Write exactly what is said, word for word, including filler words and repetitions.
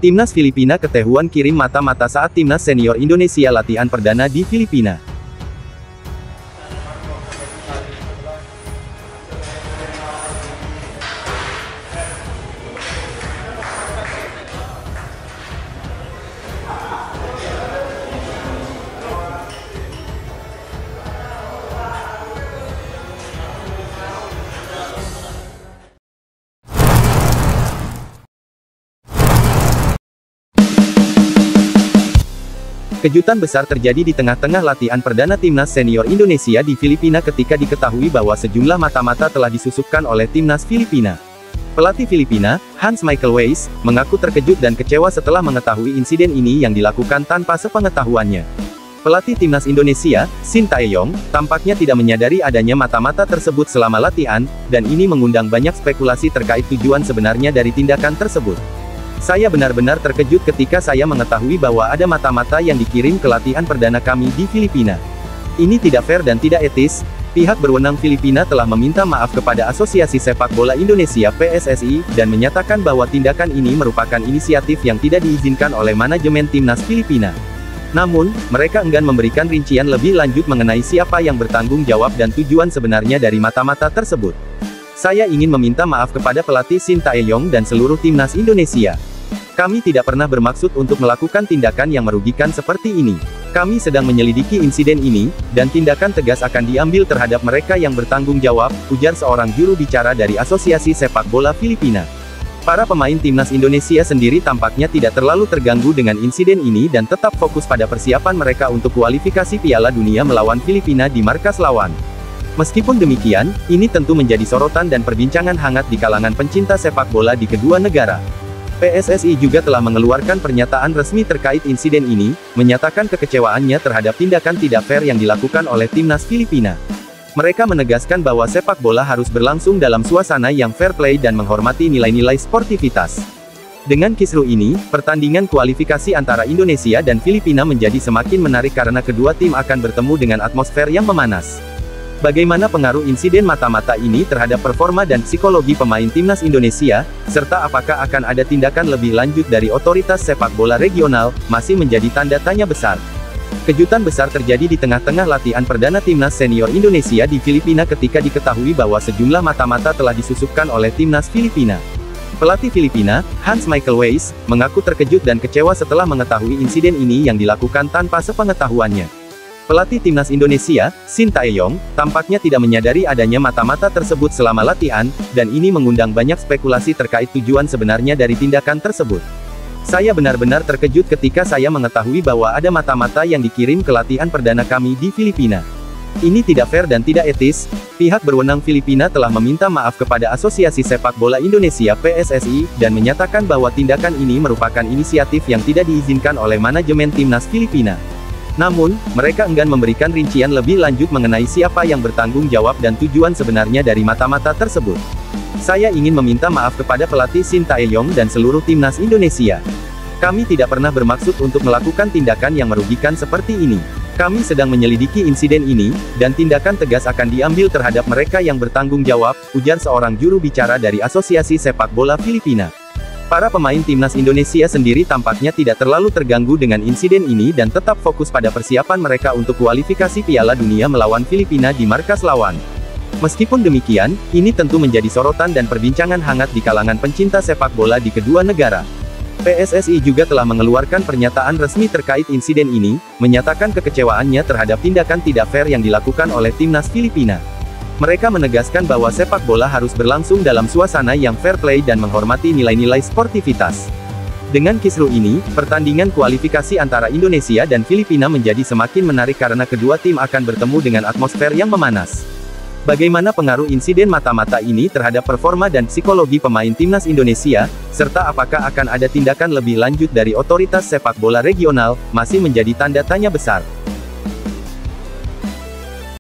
Timnas Filipina ketahuan kirim mata-mata saat timnas senior Indonesia latihan perdana di Filipina. Kejutan besar terjadi di tengah-tengah latihan perdana timnas senior Indonesia di Filipina ketika diketahui bahwa sejumlah mata-mata telah disusupkan oleh timnas Filipina. Pelatih Filipina, Hans Michael Weiss, mengaku terkejut dan kecewa setelah mengetahui insiden ini yang dilakukan tanpa sepengetahuannya. Pelatih timnas Indonesia, Shin Tae-yong, tampaknya tidak menyadari adanya mata-mata tersebut selama latihan, dan ini mengundang banyak spekulasi terkait tujuan sebenarnya dari tindakan tersebut. Saya benar-benar terkejut ketika saya mengetahui bahwa ada mata-mata yang dikirim ke latihan perdana kami di Filipina. Ini tidak fair dan tidak etis. Pihak berwenang Filipina telah meminta maaf kepada Asosiasi Sepak Bola Indonesia P S S I, dan menyatakan bahwa tindakan ini merupakan inisiatif yang tidak diizinkan oleh manajemen timnas Filipina. Namun, mereka enggan memberikan rincian lebih lanjut mengenai siapa yang bertanggung jawab dan tujuan sebenarnya dari mata-mata tersebut. Saya ingin meminta maaf kepada pelatih Shin Tae-yong dan seluruh timnas Indonesia. Kami tidak pernah bermaksud untuk melakukan tindakan yang merugikan seperti ini. Kami sedang menyelidiki insiden ini, dan tindakan tegas akan diambil terhadap mereka yang bertanggung jawab, ujar seorang juru bicara dari Asosiasi Sepak Bola Filipina. Para pemain timnas Indonesia sendiri tampaknya tidak terlalu terganggu dengan insiden ini dan tetap fokus pada persiapan mereka untuk kualifikasi Piala Dunia melawan Filipina di markas lawan. Meskipun demikian, ini tentu menjadi sorotan dan perbincangan hangat di kalangan pencinta sepak bola di kedua negara. P S S I juga telah mengeluarkan pernyataan resmi terkait insiden ini, menyatakan kekecewaannya terhadap tindakan tidak fair yang dilakukan oleh timnas Filipina. Mereka menegaskan bahwa sepak bola harus berlangsung dalam suasana yang fair play dan menghormati nilai-nilai sportivitas. Dengan kisruh ini, pertandingan kualifikasi antara Indonesia dan Filipina menjadi semakin menarik karena kedua tim akan bertemu dengan atmosfer yang memanas. Bagaimana pengaruh insiden mata-mata ini terhadap performa dan psikologi pemain timnas Indonesia, serta apakah akan ada tindakan lebih lanjut dari otoritas sepak bola regional, masih menjadi tanda tanya besar. Kejutan besar terjadi di tengah-tengah latihan perdana timnas senior Indonesia di Filipina ketika diketahui bahwa sejumlah mata-mata telah disusupkan oleh timnas Filipina. Pelatih Filipina, Hans Michael Weiss, mengaku terkejut dan kecewa setelah mengetahui insiden ini yang dilakukan tanpa sepengetahuannya. Pelatih timnas Indonesia, Shin Tae-yong, tampaknya tidak menyadari adanya mata-mata tersebut selama latihan, dan ini mengundang banyak spekulasi terkait tujuan sebenarnya dari tindakan tersebut. Saya benar-benar terkejut ketika saya mengetahui bahwa ada mata-mata yang dikirim ke latihan perdana kami di Filipina. Ini tidak fair dan tidak etis. Pihak berwenang Filipina telah meminta maaf kepada Asosiasi Sepak Bola Indonesia P S S I, dan menyatakan bahwa tindakan ini merupakan inisiatif yang tidak diizinkan oleh manajemen timnas Filipina. Namun, mereka enggan memberikan rincian lebih lanjut mengenai siapa yang bertanggung jawab dan tujuan sebenarnya dari mata-mata tersebut. Saya ingin meminta maaf kepada pelatih Shin Tae-yong dan seluruh timnas Indonesia. Kami tidak pernah bermaksud untuk melakukan tindakan yang merugikan seperti ini. Kami sedang menyelidiki insiden ini, dan tindakan tegas akan diambil terhadap mereka yang bertanggung jawab, ujar seorang juru bicara dari Asosiasi Sepak Bola Filipina. Para pemain timnas Indonesia sendiri tampaknya tidak terlalu terganggu dengan insiden ini dan tetap fokus pada persiapan mereka untuk kualifikasi Piala Dunia melawan Filipina di markas lawan. Meskipun demikian, ini tentu menjadi sorotan dan perbincangan hangat di kalangan pencinta sepak bola di kedua negara. P S S I juga telah mengeluarkan pernyataan resmi terkait insiden ini, menyatakan kekecewaannya terhadap tindakan tidak fair yang dilakukan oleh timnas Filipina. Mereka menegaskan bahwa sepak bola harus berlangsung dalam suasana yang fair play dan menghormati nilai-nilai sportivitas. Dengan kisruh ini, pertandingan kualifikasi antara Indonesia dan Filipina menjadi semakin menarik karena kedua tim akan bertemu dengan atmosfer yang memanas. Bagaimana pengaruh insiden mata-mata ini terhadap performa dan psikologi pemain timnas Indonesia, serta apakah akan ada tindakan lebih lanjut dari otoritas sepak bola regional, masih menjadi tanda tanya besar.